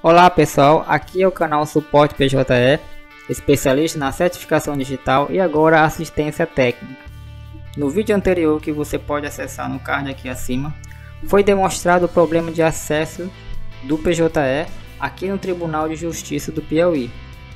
Olá pessoal, aqui é o canal Suporte PJE, especialista na certificação digital e agora assistência técnica. No vídeo anterior, que você pode acessar no card aqui acima, foi demonstrado o problema de acesso do PJE aqui no Tribunal de Justiça do Piauí,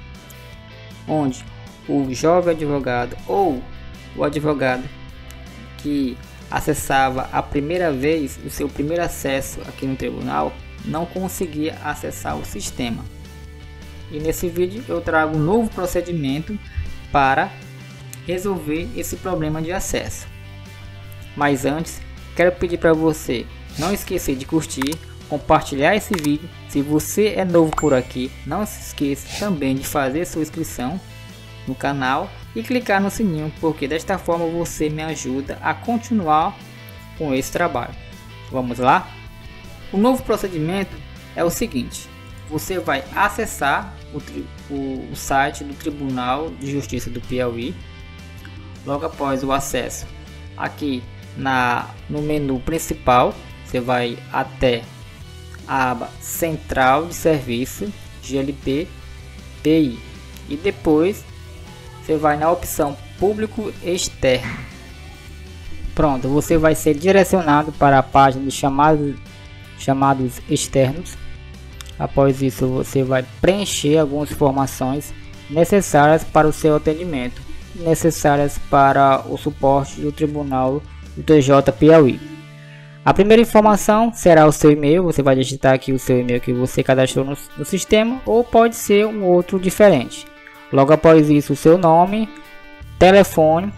onde o jovem advogado ou o advogado que acessava a primeira vez o seu primeiro acesso aqui no tribunal não conseguia acessar o sistema. E nesse vídeo eu trago um novo procedimento para resolver esse problema de acesso. Mas antes, quero pedir para você não esquecer de curtir, compartilhar esse vídeo. Se você é novo por aqui, não se esqueça também de fazer sua inscrição no canal e clicar no sininho, porque desta forma você me ajuda a continuar com esse trabalho. Vamos lá? O novo procedimento é o seguinte: você vai acessar o site do Tribunal de Justiça do Piauí. Logo após o acesso, aqui no menu principal, você vai até a aba Central de Serviço GLP PI e depois você vai na opção Público Externo. Pronto, você vai ser direcionado para a página de chamados externos. Após isso, você vai preencher algumas informações necessárias para o seu atendimento, necessárias para o suporte do Tribunal do TJ Piauí. A primeira informação será o seu e-mail. Você vai digitar aqui o seu e-mail que você cadastrou no sistema, ou pode ser um outro diferente. Logo após isso, o seu nome, telefone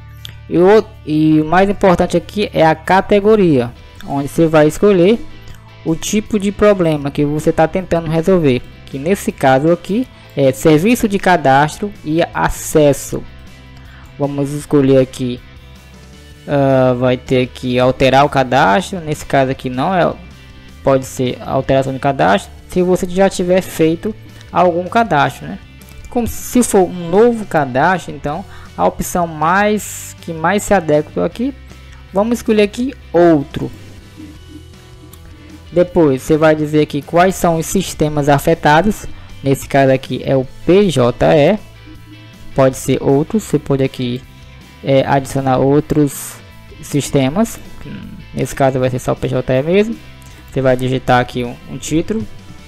e o mais importante aqui é a categoria, onde você vai escolher o tipo de problema que você está tentando resolver, que nesse caso aqui é serviço de cadastro e acesso. Vamos escolher aqui, vai ter que alterar o cadastro. Nesse caso aqui não é, pode ser alteração de cadastro se você já tiver feito algum cadastro, né? Como se for um novo cadastro, então a opção que mais se adequa aqui, vamos escolher aqui outro. Depois você vai dizer aqui quais são os sistemas afetados. Nesse caso aqui é o PJE, pode ser outros, você pode aqui adicionar outros sistemas. Nesse caso vai ser só o PJE mesmo. Você vai digitar aqui um título: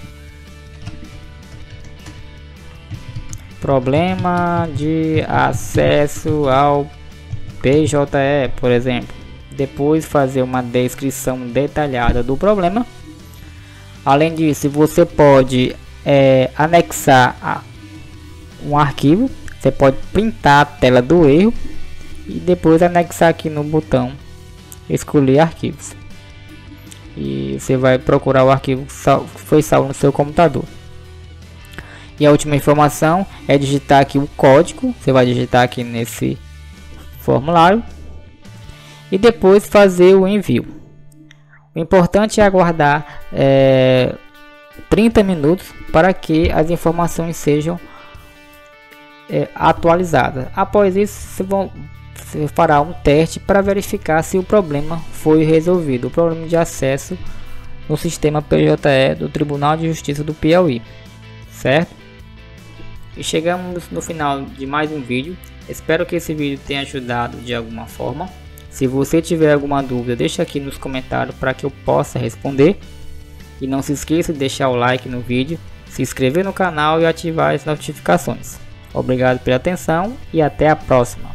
problema de acesso ao PJE, por exemplo. Depois fazer uma descrição detalhada do problema. Além disso, você pode anexar um arquivo. Você pode printar a tela do erro e depois anexar aqui no botão escolher arquivos. E você vai procurar o arquivo que foi salvo no seu computador. E a última informação é digitar aqui o código. Você vai digitar aqui nesse formulário e depois fazer o envio. O importante é aguardar 30 minutos para que as informações sejam atualizadas. Após isso, você fará um teste para verificar se o problema foi resolvido, o problema de acesso no sistema PJE do Tribunal de Justiça do Piauí, certo? E chegamos no final de mais um vídeo. Espero que esse vídeo tenha ajudado de alguma forma. Se você tiver alguma dúvida, deixa aqui nos comentários para que eu possa responder. E não se esqueça de deixar o like no vídeo, se inscrever no canal e ativar as notificações. Obrigado pela atenção e até a próxima.